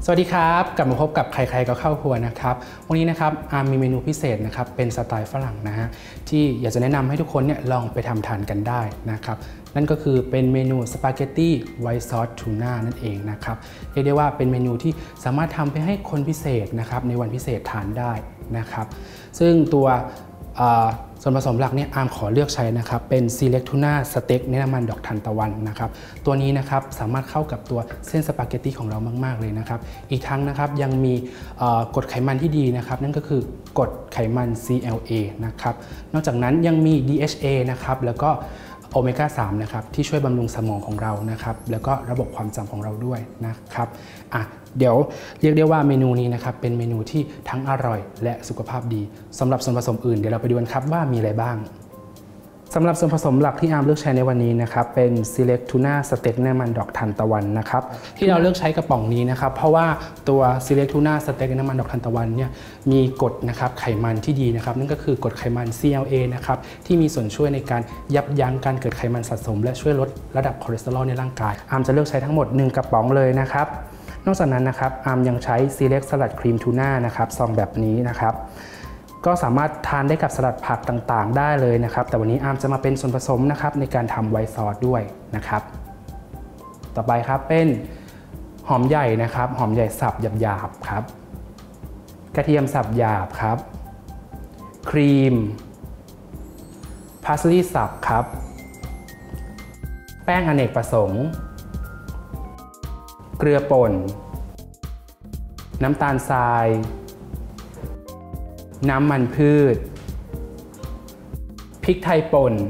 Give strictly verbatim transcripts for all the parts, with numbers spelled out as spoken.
สวัสดีครับกลับมาพบกับใครๆก็เข้าครัวนะครับวันนี้นะครับอาร์มมีเมนูพิเศษนะครับเป็นสไตล์ฝรั่งนะฮะที่อยากจะแนะนำให้ทุกคนเนี่ยลองไปทำทานกันได้นะครับนั่นก็คือเป็นเมนูสปาเกตตี้ไวท์ซอสทูน่านั่นเองนะครับเรียกได้ว่าเป็นเมนูที่สามารถทำไปให้คนพิเศษนะครับในวันพิเศษทานได้นะครับซึ่งตัวส่วนผสมหลักเนี่ยอาร์มขอเลือกใช้นะครับเป็นซีเล็กทูน่าสเต็กเนื้อน้ำมันดอกทานตะวันนะครับตัวนี้นะครับสามารถเข้ากับตัวเส้นสปาเกตตี้ของเรามากๆเลยนะครับอีกทั้งนะครับยังมีกรดไขมันที่ดีนะครับนั่นก็คือกรดไขมัน ซี แอล เอ นะครับนอกจากนั้นยังมี ดี เอช เอ นะครับแล้วก็โอเมก้า สามนะครับที่ช่วยบำรุงสมองของเรานะครับแล้วก็ระบบความจำของเราด้วยนะครับอ่ะเดี๋ยวเรียกได้ว่าเมนูนี้นะครับเป็นเมนูที่ทั้งอร่อยและสุขภาพดีสำหรับส่วนผสมอื่นเดี๋ยวเราไปดูกันครับว่ามีอะไรบ้างสำหรับส่วนผสมหลักที่อาร์มเลือกใช้ในวันนี้นะครับเป็น Select Tuna Steak เนื้อมันดอกทานตะวันนะครับที่เราเลือกใช้กระป๋องนี้นะครับเพราะว่าตัว Select Tuna Steak เนื้อมันดอกทานตะวันเนี่ยมีกรดนะครับไขมันที่ดีนะครับนั่นก็คือกรดไขมัน ซี แอล เอ นะครับที่มีส่วนช่วยในการยับยั้งการเกิดไขมันสะสมและช่วยลดระดับคอเลสเตอรอลในร่างกายอาร์มจะเลือกใช้ทั้งหมดหนึ่งกระป๋องเลยนะครับนอกจากนั้นนะครับอาร์มยังใช้ Select Salad Cream Tuna นะครับซองแบบนี้นะครับก็สามารถทานได้กับสลัดผักต่างๆได้เลยนะครับแต่วันนี้อาร์มจะมาเป็นส่วนผสมนะครับในการทำไวท์ซอสด้วยนะครับต่อไปครับเป็นหอมใหญ่นะครับหอมใหญ่สับหยาบๆครับกระเทียมสับหยาบครับครีมพาสลีย์สับครับแป้งอเนกประสงค์เกลือป่นน้ำตาลทรายน้ำมันพืชพริกไทยป่น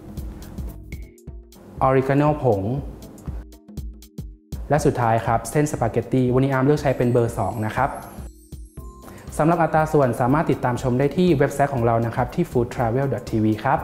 ออริกาโนผงและสุดท้ายครับเส้นสปาเกตตี้วันนี้อาร์มเลือกใช้เป็นเบอร์สองนะครับสำหรับอัตราส่วนสามารถติดตามชมได้ที่เว็บไซต์ของเรานะครับที่ ฟู้ดทราเวล ดอท ที วี ครับ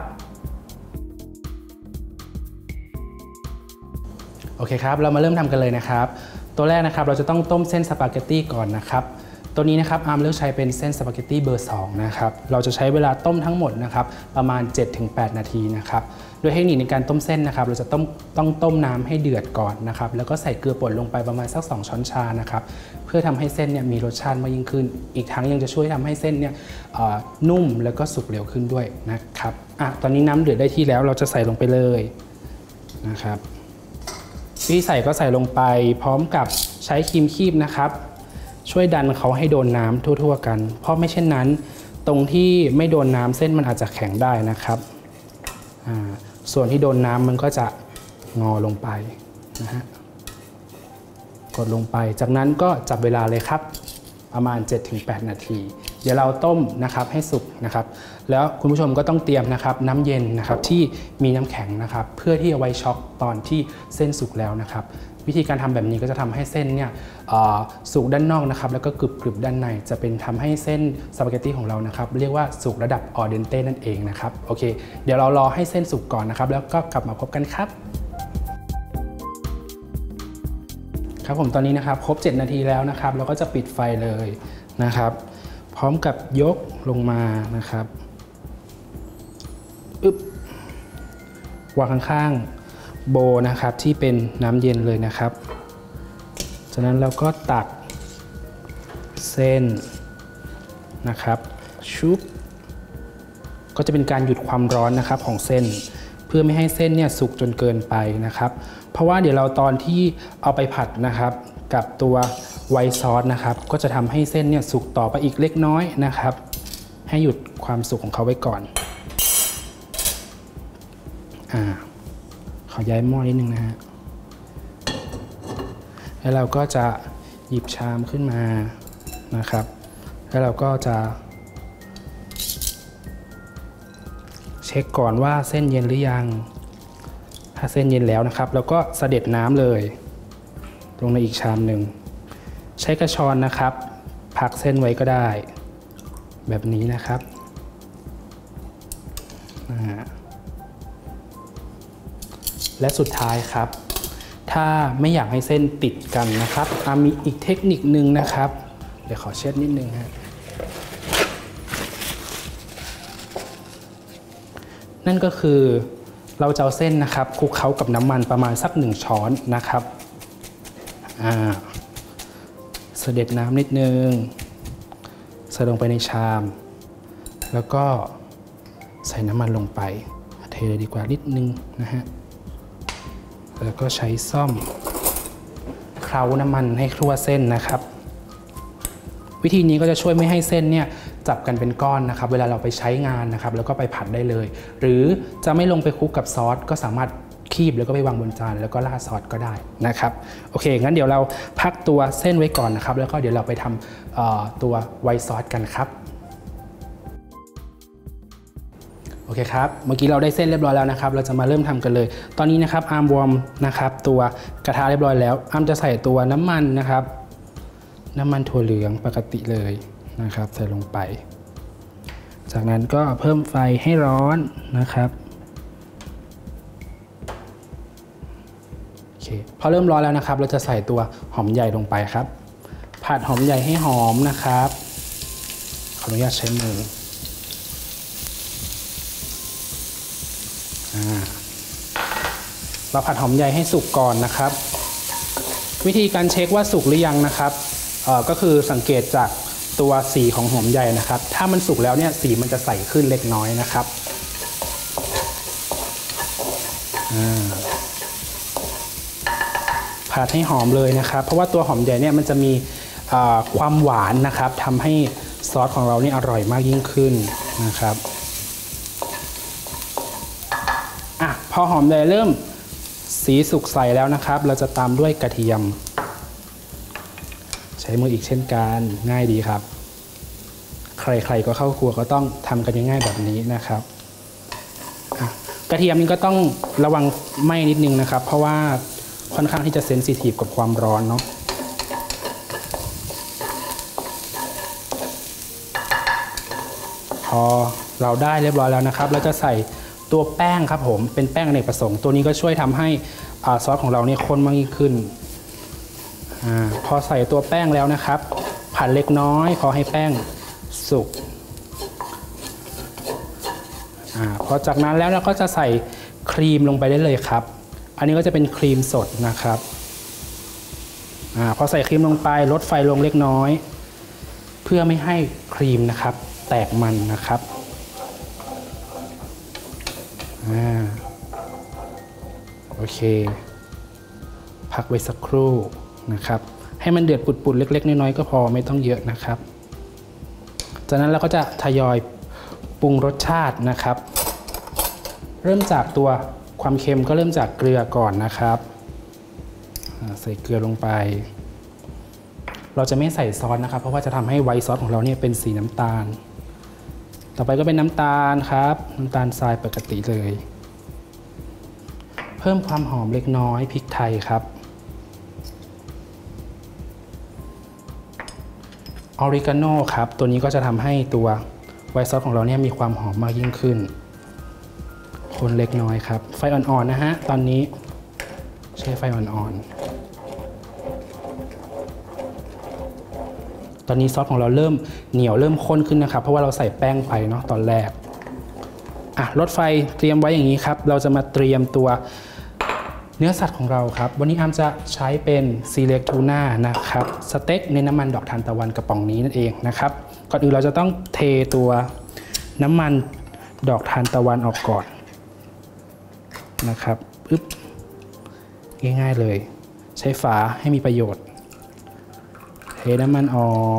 โอเคครับเรามาเริ่มทำกันเลยนะครับตัวแรกนะครับเราจะต้องต้มเส้นสปาเกตตี้ก่อนนะครับตัวนี้นะครับอาร์มเลือกใช้เป็นเส้นสปาเกตตี้เบอร์สองนะครับเราจะใช้เวลาต้มทั้งหมดนะครับประมาณ เจ็ดถึงแปด นาทีนะครับโดยเทคนิคในการต้มเส้นนะครับเราจะต้องต้องต้มน้ำให้เดือดก่อนนะครับแล้วก็ใส่เกลือป่นลงไปประมาณสักสองช้อนชานะครับเพื่อทำให้เส้นเนี่ยมีรสชาติมากยิ่งขึ้นอีกทั้งยังจะช่วยทำให้เส้นเนี่ยนุ่มแล้วก็สุกเร็วขึ้นด้วยนะครับอ่ะตอนนี้น้ำเดือดได้ที่แล้วเราจะใส่ลงไปเลยนะครับวิธีใส่ก็ใส่ลงไปพร้อมกับใช้ครีมคีบนะครับช่วยดันเขาให้โดนน้ำทั่วๆกันเพราะไม่เช่นนั้นตรงที่ไม่โดนน้ำเส้นมันอาจจะแข็งได้นะครับส่วนที่โดนน้ำมันก็จะงอลงไปนะฮะกดลงไปจากนั้นก็จับเวลาเลยครับประมาณ เจ็ดถึงแปด นาทีเดี๋ยวเราต้มนะครับให้สุกนะครับแล้วคุณผู้ชมก็ต้องเตรียมนะครับน้ำเย็นนะครับที่มีน้ำแข็งนะครับเพื่อที่จะไว้ช็อกตอนที่เส้นสุกแล้วนะครับวิธีการทำแบบนี้ก็จะทำให้เส้นเนี่ยสุกด้านนอกนะครับแล้วก็กรึบกรึบด้านในจะเป็นทำให้เส้นสปาเกตตี้ของเรานะครับเรียกว่าสุกระดับออเดนเต้นั่นเองนะครับโอเคเดี๋ยวเรารอให้เส้นสุกก่อนนะครับแล้วก็กลับมาพบกันครับครับผมตอนนี้นะครับครบเจ็ดนาทีแล้วนะครับเราก็จะปิดไฟเลยนะครับพร้อมกับยกลงมานะครับอึ๊บวางข้างๆโบนะครับที่เป็นน้ำเย็นเลยนะครับจากนั้นเราก็ตักเส้นนะครับชุบก็จะเป็นการหยุดความร้อนนะครับของเส้นเพื่อไม่ให้เส้นเนี่ยสุกจนเกินไปนะครับเพราะว่าเดี๋ยวเราตอนที่เอาไปผัดนะครับกับตัวไวท์ซอสนะครับก็จะทำให้เส้นเนี่ยสุกต่อไปอีกเล็กน้อยนะครับให้หยุดความสุกของเขาไว้ก่อนอ่าขอย้ายหม้อนิดนึงนะฮะแล้วเราก็จะหยิบชามขึ้นมานะครับแล้วเราก็จะเช็คก่อนว่าเส้นเย็นหรือยังถ้าเส้นเย็นแล้วนะครับแล้วก็เสด็จน้ำเลยลงในอีกชามหนึ่งใช้กระชอนนะครับพักเส้นไว้ก็ได้แบบนี้นะครับและสุดท้ายครับถ้าไม่อยากให้เส้นติดกันนะครับมีอีกเทคนิคนึงนะครับเดี๋ยวขอเช็ดนิดนึงฮะนั่นก็คือเราจะเอาเส้นนะครับคลุกเคล้ากับน้ำมันประมาณสักหนึ่งช้อนนะครับ เสเสด็จน้ำนิดนึงใส่ลงไปในชามแล้วก็ใส่น้ำมันลงไปเทเลยดีกว่านิดนึงนะฮะแล้วก็ใช้ซ่อมเคล้าน้ำมันให้ทั่วเส้นนะครับวิธีนี้ก็จะช่วยไม่ให้เส้นเนี่ยจับกันเป็นก้อนนะครับเวลาเราไปใช้งานนะครับแล้วก็ไปผัดได้เลยหรือจะไม่ลงไปคลุกกับซอสก็สามารถคีบแล้วก็ไปวางบนจานแล้วก็ราดซอสก็ได้นะครับโอเคงั้นเดี๋ยวเราพักตัวเส้นไว้ก่อนนะครับแล้วก็เดี๋ยวเราไปทำตัวไวท์ซอสกันครับโอเคครับเมื่อกี้เราได้เส้นเรียบร้อยแล้วนะครับเราจะมาเริ่มทำกันเลยตอนนี้นะครับอาร์มวอร์มนะครับตัวกระทะเรียบร้อยแล้วอาร์มจะใส่ตัวน้ำมันนะครับน้ำมันถั่วเหลืองปกติเลยนะครับใส่ลงไปจากนั้นก็เพิ่มไฟให้ร้อนนะครับโอเคพอเริ่มร้อนแล้วนะครับเราจะใส่ตัวหอมใหญ่ลงไปครับผัดหอมใหญ่ให้หอมนะครับขออนุญาตใช้มือเราผัดหอมใหญ่ให้สุกก่อนนะครับวิธีการเช็คว่าสุกหรือยังนะครับก็คือสังเกตจากตัวสีของหอมใหญ่นะครับถ้ามันสุกแล้วเนี่ยสีมันจะใสขึ้นเล็กน้อยนะครับผัดให้หอมเลยนะครับเพราะว่าตัวหอมใหญ่เนี่ยมันจะมีความหวานนะครับทำให้ซอสของเราเนี่ยอร่อยมากยิ่งขึ้นนะครับอ่ะพอหอมใหญ่เริ่มสีสุกใสแล้วนะครับเราจะตามด้วยกระเทียมใช้มืออีกเช่นกันง่ายดีครับใครๆก็เข้าครัวก็ต้องทำกันง่ายๆแบบนี้นะครับกระเทียมนี่ก็ต้องระวังไหม้นิดนึงนะครับเพราะว่าค่อนข้างที่จะเซนซิทีฟกับความร้อนเนาะพอเราได้เรียบร้อยแล้วนะครับเราจะใส่ตัวแป้งครับผมเป็นแป้งอเนกประสงค์ตัวนี้ก็ช่วยทำให้ซอสของเราเนี่ยข้นมากยิ่งขึ้นอพอใส่ตัวแป้งแล้วนะครับผัดเล็กน้อยพอให้แป้งสุกอพอจากนั้นแล้วเราก็จะใส่ครีมลงไปได้เลยครับอันนี้ก็จะเป็นครีมสดนะครับอพอใส่ครีมลงไปลดไฟลงเล็กน้อยเพื่อไม่ให้ครีมนะครับแตกมันนะครับอ่าโอเคพักไว้สักครู่นะครับให้มันเดือดปุดๆเล็กๆน้อยๆก็พอไม่ต้องเยอะนะครับจากนั้นเราก็จะทยอยปรุงรสชาตินะครับเริ่มจากตัวความเค็มก็เริ่มจากเกลือก่อนนะครับใส่เกลือลงไปเราจะไม่ใส่ซอสนะครับเพราะว่าจะทำให้ไวท์ซอสของเราเนี่ยเป็นสีน้ำตาลต่อไปก็เป็นน้ำตาลครับน้ำตาลทรายปกติเลยเพิ่มความหอมเล็กน้อยพริกไทยครับออริกาโน่ครับตัวนี้ก็จะทำให้ตัวไวท์ซอสของเราเนี่ยมีความหอมมากยิ่งขึ้นคนเล็กน้อยครับไฟอ่อนๆนะฮะตอนนี้ใช้ไฟอ่อนๆตอนนี้ซอสของเราเริ่มเหนียวเริ่มข้นขึ้นนะครับเพราะว่าเราใส่แป้งไปเนาะตอนแรกอ่ะลดไฟเตรียมไว้อย่างนี้ครับเราจะมาเตรียมตัวเนื้อสัตว์ของเราครับวันนี้อาร์มจะใช้เป็นซีเล็กทูน่านะครับสเต็กในน้ำมันดอกทานตะวันกระป๋องนี้นั่นเองนะครับก่อนอื่นเราจะต้องเทตัวน้ำมันดอกทานตะวันออกก่อนนะครับปึ๊บง่ายๆเลยใช้ฝาให้มีประโยชน์เทน้ำมันออก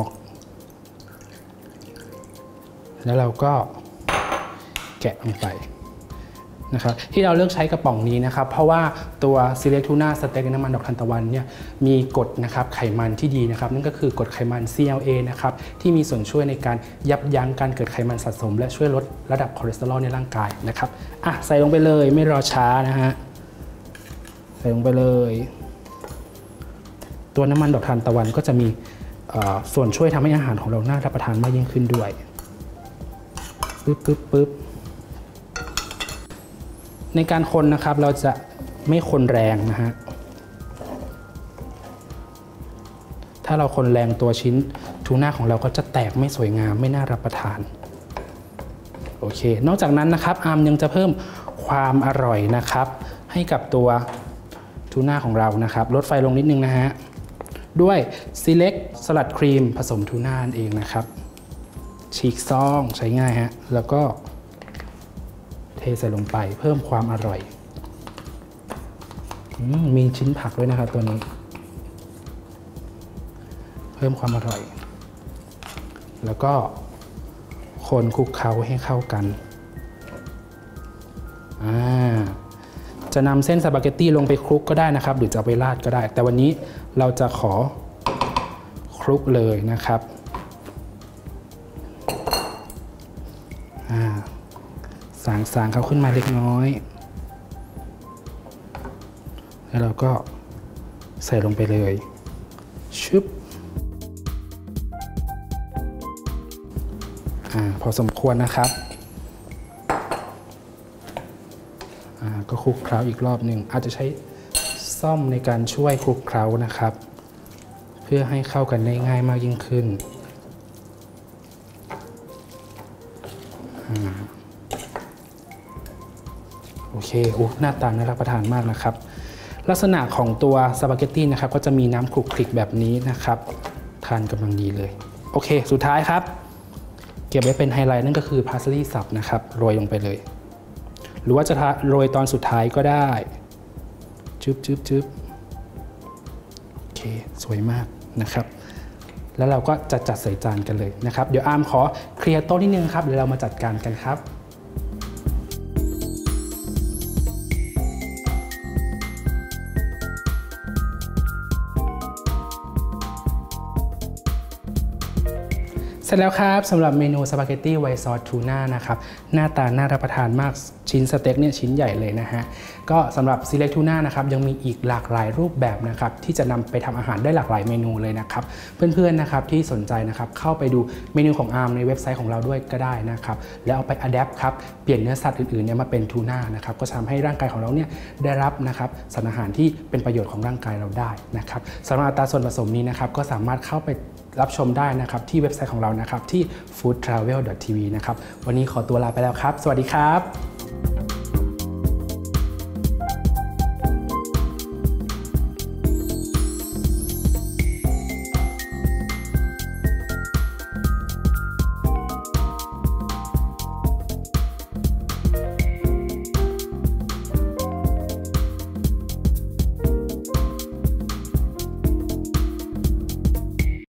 แล้วเราก็แกะลงไปนะครับที่เราเลือกใช้กระป๋องนี้นะครับเพราะว่าตัว Select Tuna Steak ในน้ำมันดอกทานตะวันเนี่ยมีกรดนะครับไขมันที่ดีนะครับนั่นก็คือกรดไขมัน ซี แอล เอ นะครับที่มีส่วนช่วยในการยับยั้งการเกิดไขมันสะสมและช่วยลดระดับคอเลสเตอรอลในร่างกายนะครับอ่ะใส่ลงไปเลยไม่รอช้านะฮะใส่ลงไปเลยตัวน้ำมันดอกทานตะวันก็จะมีส่วนช่วยทำให้อาหารของเราน่ารับประทานมากยิ่งขึ้นด้วยปึ๊บปึ๊บปึ๊บในการคนนะครับเราจะไม่คนแรงนะฮะถ้าเราคนแรงตัวชิ้นทูน่าของเราก็จะแตกไม่สวยงามไม่น่ารับประทานโอเคนอกจากนั้นนะครับอาร์มยังจะเพิ่มความอร่อยนะครับให้กับตัวทูน่าของเรานะครับลดไฟลงนิดนึงนะฮะด้วย Select สลัดครีมผสมทูน่าเองนะครับฉีกซองใช้ง่ายฮะแล้วก็เทใส่ลงไปเพิ่มความอร่อยมีชิ้นผักด้วยนะครับตัวนี้เพิ่มความอร่อยแล้วก็คนคลุกเคล้าให้เข้ากันจะนำเส้นสปาเกตตี้ลงไปคลุกก็ได้นะครับหรือจะไปราดก็ได้แต่วันนี้เราจะขอคลุกเลยนะครับสางสางเขาขึ้นมาเล็กน้อยแล้วเราก็ใส่ลงไปเลยชึบอ่าพอสมควรนะครับอ่าก็คลุกเคล้าอีกรอบหนึ่งอาจจะใช้ซ่อมในการช่วยคลุกเคล้านะครับเพื่อให้เข้ากันได้ง่ายมากยิ่งขึ้นโอเคโอ้หน้าตาน่ารับประทานมากนะครับลักษณะของตัวสปาเกตตี้นะครับก็จะมีน้ำคลุกคลิกแบบนี้นะครับทานกำลังดีเลยโอเคสุดท้ายครับเก็บไว้เป็นไฮไลท์นั่นก็คือพาสลีย์สับนะครับโรยลงไปเลยหรือว่าจะโรยตอนสุดท้ายก็ได้จึ๊บจึ๊บจึ๊บโอเคสวยมากนะครับแล้วเราก็จะจัดใส่จานกันเลยนะครับเดี๋ยวอาร์มขอเคลียร์โต๊ะนิดนึงครับเดี๋ยวเรามาจัดการกันครับเสร็จแล้วครับสำหรับเมนูสปาเกตตี้ไวท์ซอสทูน่านะครับหน้าตาน่ารับประทานมากชิ้นสเต็กเนี่ยชิ้นใหญ่เลยนะฮะก็สำหรับ Select ทูน่านะครับยังมีอีกหลากหลายรูปแบบนะครับที่จะนำไปทำอาหารได้หลากหลายเมนูเลยนะครับเพื่อนๆนะครับที่สนใจนะครับเข้าไปดูเมนูของอาร์มในเว็บไซต์ของเราด้วยก็ได้นะครับแล้วเอาไปอัดแอปครับเปลี่ยนเนื้อสัตว์อื่นๆเนี่ยมาเป็นทูน่านะครับก็ทำให้ร่างกายของเราเนี่ยได้รับนะครับสารอาหารที่เป็นประโยชน์ของร่างกายเราได้นะครับสำหรับอัตราส่วนผสมนี้นะครับก็สามารถเข้าไปรับชมได้นะครับที่เว็บไซต์ของเรานะครับที่ ฟู้ดทราเวล ดอท ที วี นะครับวันนี้ขอตัวลาไปแล้วครับสวัสดีครับ